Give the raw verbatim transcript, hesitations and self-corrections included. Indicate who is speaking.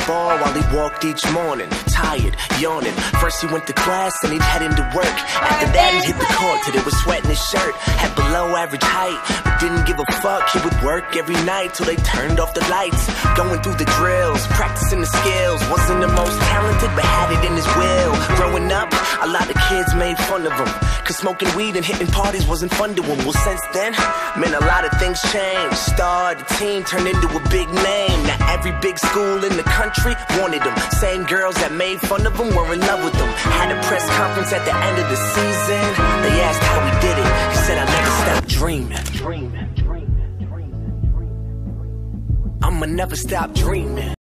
Speaker 1: bar while he walked each morning. Tired, yawning. First he went to class and he'd head into work. After that he'd hit the court till it was sweating his shirt. Had below average height, but didn't give a fuck. He would work every night till they turned off the lights. Going through the drills, practicing the skills. Wasn't the most talented, but had it in his will. Growing up, a lot of kids made fun of him, cause smoking weed and hitting parties wasn't fun to him. Well, since then, man, a lot of things changed. Star, the team turned into a big name. Now every big school in the country wanted him. Same girls that made fun of him were in love with him. Had a press conference at the end of the season. They asked how he did it. He said, I never stopped dreaming. Dreaming, dreaming, dreaming, dreaming. I'ma never stop dreaming.